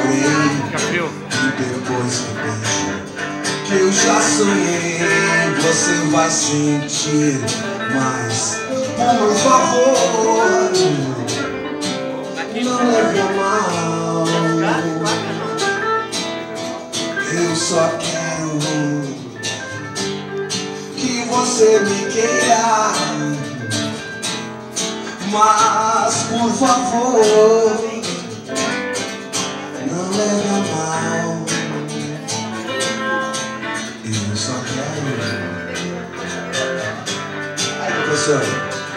decorei e depois que beijo que eu já sonhei, você vai sentir. Mas, por favor, não leve a mal. Eu só quero que você me queira. Mas, por favor, não leve a mal. Eu só quero. Aí, professor.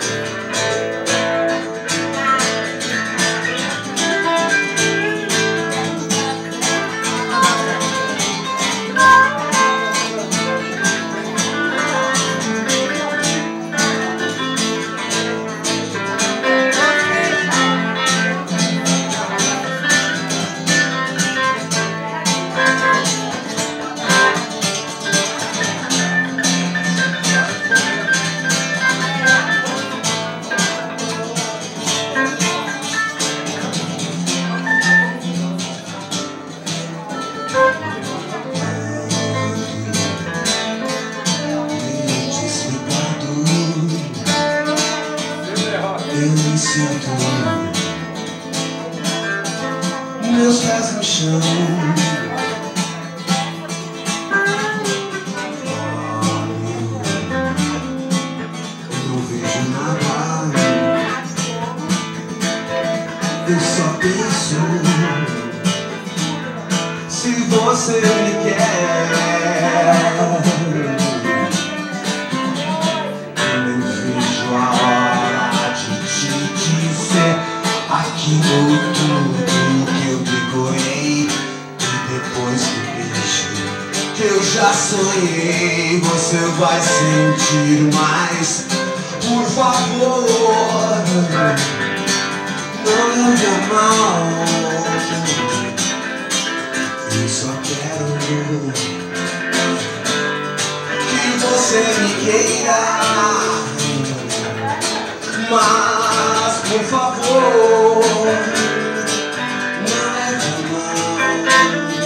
Eu me sinto, meus pés no chão. Eu não vejo nada, eu só penso se você me quer. Eu vejo a hora de dizer aquilo tudo que eu decorei e depois que beijo que eu já sonhei, você vai sentir. Mais, por favor, não leve a mal. Eu só quero que você me queira. Mas, por favor, não leve a mal.